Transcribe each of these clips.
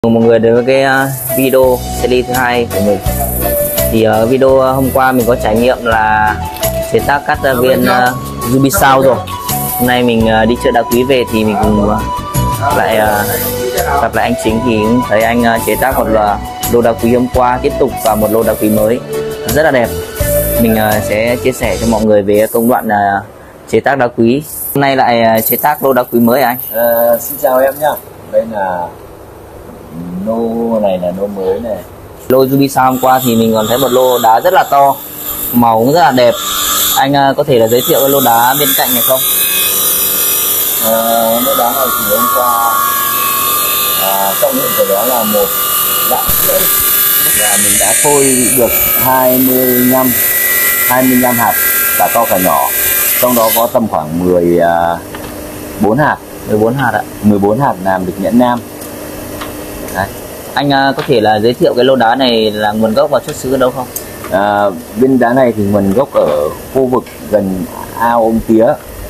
Mọi người đến với cái video series thứ hai của mình. Thì video hôm qua mình có trải nghiệm là chế tác cắt viên ruby sao rồi. Hôm nay mình đi chợ Đá Quý về thì mình cùng lại gặp lại anh Chính, thì cũng thấy anh chế tác một lô đá quý hôm qua tiếp tục và một lô đá quý mới rất là đẹp. Mình sẽ chia sẻ cho mọi người về công đoạn chế tác đá quý. Hôm nay lại chế tác lô đá quý mới anh. Xin chào em nhá. Đây là lô này là lô mới này. Lô ruby sao hôm qua thì mình còn thấy một lô đá rất là to, màu cũng rất là đẹp. Anh có thể là giới thiệu cái lô đá bên cạnh này không? Lô đá này thì hôm qua trọng lượng của đó là 1,5 lạng và mình đã phôi được 25 hạt cả to cả nhỏ, trong đó có tầm khoảng 14 hạt 14 hạt ạ. 14 hạt làm được nhẫn nam. Đấy. Anh có thể là giới thiệu cái lô đá này là nguồn gốc và xuất xứ ở đâu không? Viên đá này thì nguồn gốc ở khu vực gần ao Ông Tía.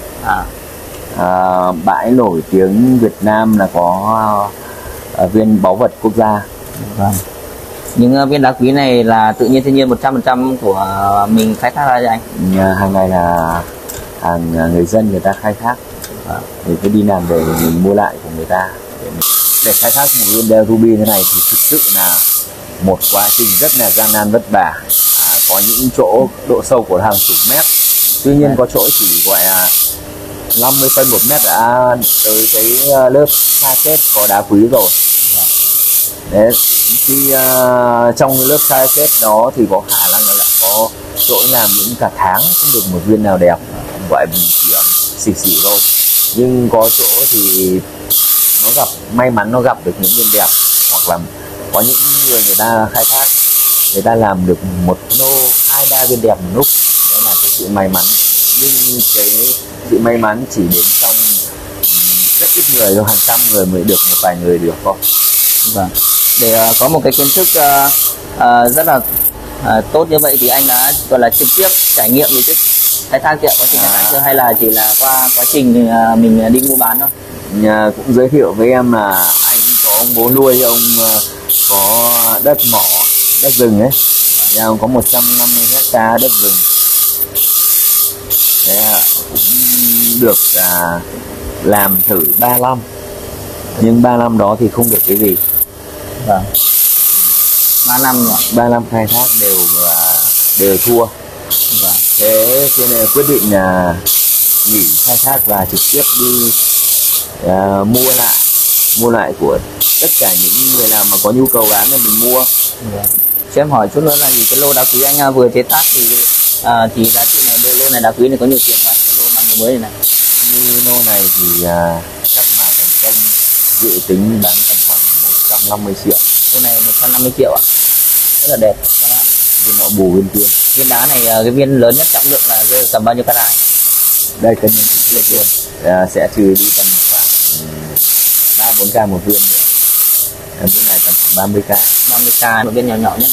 Bãi nổi tiếng Việt Nam là có viên báu vật quốc gia. Vâng. Những viên đá quý này là tự nhiên thiên nhiên 100% của mình khai thác ra cho anh? Hàng này là hàng người dân người ta khai thác. Mình cứ đi làm về mình mua lại của người ta. Để khai thác một viên đá ruby thế này thì thực sự là một quá trình rất là gian nan vất vả. Có những chỗ độ sâu của hàng chục mét, tuy nhiên có chỗ chỉ gọi là 50 phân 1 mét đã tới cái lớp sa kết có đá quý rồi. Đấy, khi trong lớp sa kết đó thì có khả năng là lại có chỗ làm những cả tháng không được một viên nào đẹp, gọi mình chỉ xỉ thôi. Nhưng có chỗ thì nó gặp may mắn, nó gặp được những viên đẹp, hoặc là có những người ta khai thác, người ta làm được một lô 2-3 viên đẹp một lúc. Đó là cái sự may mắn, nhưng cái sự may mắn chỉ đến trong rất ít người thôi, hàng trăm người mới được, một vài người được thôi. Vâng. Để có một cái kiến thức rất là tốt như vậy thì anh đã gọi là trực tiếp trải nghiệm về cái khai thác chưa, quá trình khai thác chưa, hay là chỉ là qua quá trình mình đi mua bán thôi? Cũng giới thiệu với em là anh có ông bố nuôi, ông có đất mỏ, đất rừng ấy, nhà ông có 150 hecta đất rừng. Đấy, cũng được làm thử 3 năm, nhưng 3 năm đó thì không được cái gì. Vâng. 3 năm rồi. 3 năm khai thác đều thua. Vâng. Thế cho nên quyết định là nghỉ khai thác và trực tiếp đi mua lại của tất cả những người nào mà có nhu cầu bán thì mình mua. Cho em hỏi chút nữa là gì, cái lô đá quý anh vừa chế tác thì giá trị này, lô này đá quý này có nhiều tiền không? Cái lô năm mới này Như lô này thì chắc mà thành công dự tính bán tầm khoảng 150 triệu. lô này 150 triệu ạ. Rất là đẹp các bạn. Viên nọ bù viên kia. Viên đá này cái viên lớn nhất trọng lượng là rơi tầm bao nhiêu carat? Đây cân lên luôn. Sẽ trừ đi tầm khoảng 3-4k một viên nữa. Viên này tầm khoảng 30k. 30k, một viên nhỏ nhỏ nhất.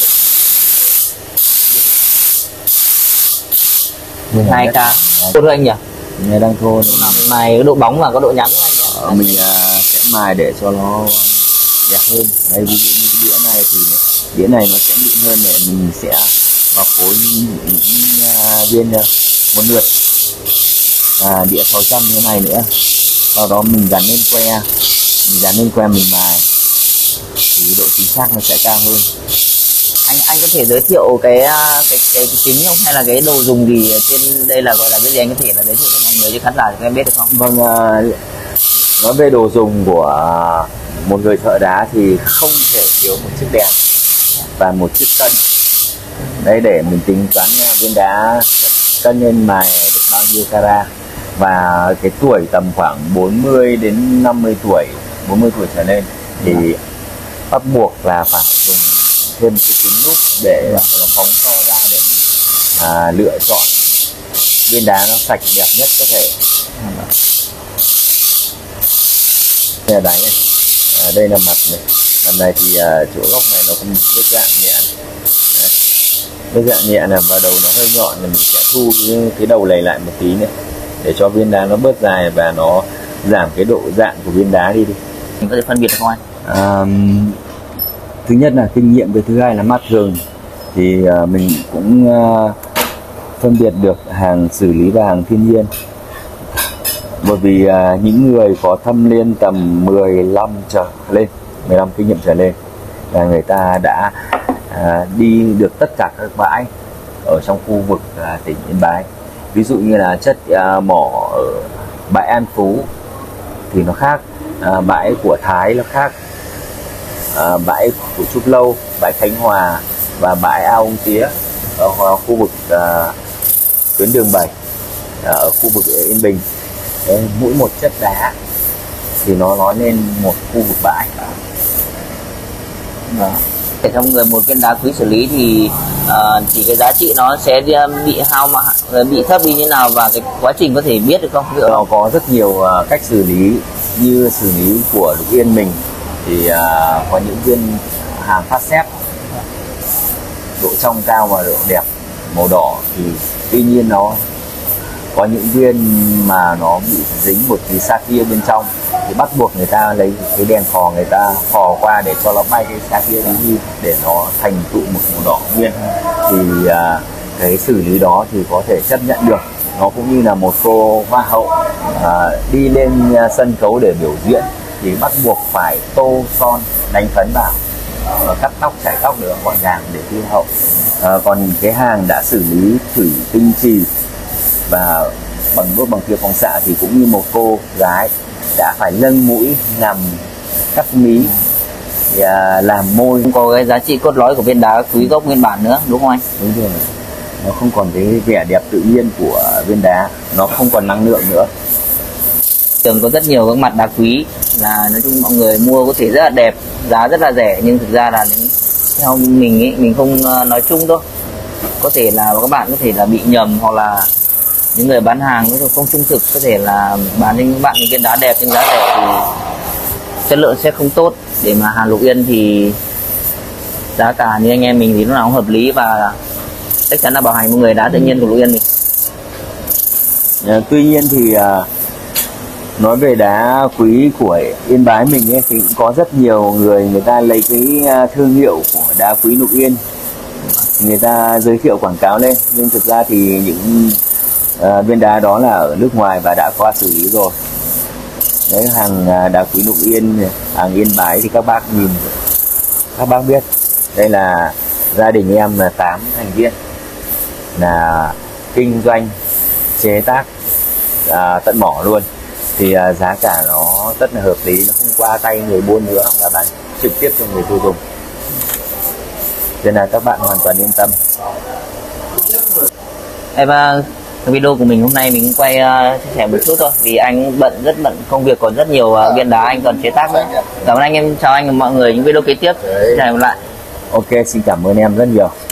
2k. Tốt hơn anh nhỉ? Này đang thô. Mài có độ bóng và có độ nhẵn anh nhỉ? Mình sẽ mài để cho nó đẹp hơn. Đây, ví dụ như cái đĩa này thì đĩa này nó sẽ mịn hơn, để mình sẽ vào phối những viên một lượt đĩa 600 như thế này nữa. Sau đó mình gắn lên que, mình mài thì độ chính xác nó sẽ cao hơn. Anh có thể giới thiệu cái kính không, hay là cái đồ dùng gì trên đây là gọi là cái gì, anh có thể là giới thiệu cho mọi người, cho khán giả cho em biết được không? Vâng, nói về đồ dùng của một người thợ đá thì không thể thiếu một chiếc đèn và một chiếc cân. Đấy, để mình tính toán viên đá cân lên mài được bao nhiêu carat, và cái tuổi tầm khoảng 40 đến 50 tuổi, 40 tuổi trở lên thì bắt buộc là phải dùng thêm cái kính lúp để nó phóng to ra, để lựa chọn viên đá nó sạch đẹp nhất có thể. Đây là đáy này, đây là mặt này. Mặt này thì chỗ góc này nó cũng vết dạng nhẹ này. Vết dạng nhẹ này, và đầu nó hơi nhọn, thì mình sẽ thu cái đầu này lại một tí nữa để cho viên đá nó bớt dài và nó giảm cái độ dạng của viên đá đi. Mình có thể phân biệt được không anh? thứ nhất là kinh nghiệm, cái thứ hai là mắt thường, thì mình cũng phân biệt được hàng xử lý và hàng thiên nhiên. Bởi vì những người có thâm niên tầm 15 trở lên, 15 kinh nghiệm trở lên là người ta đã đi được tất cả các bãi ở trong khu vực tỉnh Yên Bái. Ví dụ như là chất mỏ ở bãi An Phú thì nó khác, bãi của Thái nó khác, bãi của Trúc Lâu, bãi Khánh Hòa và bãi Ao Ông Tía ở khu vực tuyến đường 7 ở khu vực Yên Bình. Đấy, mỗi một chất đá thì nó nói lên một khu vực bãi. Để trong người một viên đá quý xử lý thì chỉ cái giá trị nó sẽ bị bị thấp đi như nào, và cái quá trình có thể biết được không? Nó có rất nhiều cách xử lý. Như xử lý của Lục Yên mình thì có những viên hàng phát xếp, độ trong cao và độ đẹp màu đỏ, thì tuy nhiên nó có những viên mà nó bị dính một tí sapphire bên trong thì bắt buộc người ta lấy cái đèn khò, người ta khò qua để cho nó bay cái sapphire đấy đi để nó thành tụ một màu đỏ nguyên. Thì cái xử lý đó thì có thể chấp nhận được. Nó cũng như là một cô hoa hậu đi lên sân khấu để biểu diễn thì bắt buộc phải tô son đánh phấn vào, cắt tóc chải tóc được gọn gàng để thi hậu. Còn cái hàng đã xử lý thủy tinh trì và bằng đốt bằng kia phóng xạ thì cũng như một cô gái đã phải nâng mũi, nằm, cắt mí, làm môi. Không có cái giá trị cốt lõi của viên đá quý gốc nguyên bản nữa, đúng không anh? Đúng rồi, nó không còn cái vẻ đẹp tự nhiên của viên đá, nó không còn năng lượng nữa. Thường có rất nhiều các mặt đá quý là nói chung mọi người mua có thể rất là đẹp, giá rất là rẻ, nhưng thực ra là theo mình ý, mình không nói chung đâu, có thể là các bạn có thể là bị nhầm, hoặc là những người bán hàng không trung thực có thể là bán cho những bạn những viên đá đẹp nhưng giá rẻ thì chất lượng sẽ không tốt. Để mà hàng Lục Yên thì giá cả như anh em mình thì lúc nào cũng hợp lý và chắc chắn là bảo hành một người đá tự nhiên của Lục Yên mình. Tuy nhiên thì nói về đá quý của Yên Bái mình ấy, thì cũng có rất nhiều người ta lấy cái thương hiệu của đá quý Lục Yên, người ta giới thiệu quảng cáo lên, nhưng thực ra thì những viên đá đó là ở nước ngoài và đã qua xử lý rồi. Đấy, hàng đá quý Lục Yên, hàng Yên Bái thì các bác nhìn, các bác biết đây là gia đình em là 8 thành viên, là kinh doanh chế tác tận mỏ luôn, thì giá cả nó rất là hợp lý, nó không qua tay người buôn nữa và bán trực tiếp cho người tiêu dùng, nên là các bạn hoàn toàn yên tâm. Video của mình hôm nay mình quay chia sẻ một chút thôi, vì anh rất bận công việc, còn rất nhiều viên đá anh còn chế tác nữa. Cảm ơn anh em, chào anh và mọi người, những video kế tiếp. Hẹn gặp lại. Ok, xin cảm ơn em rất nhiều.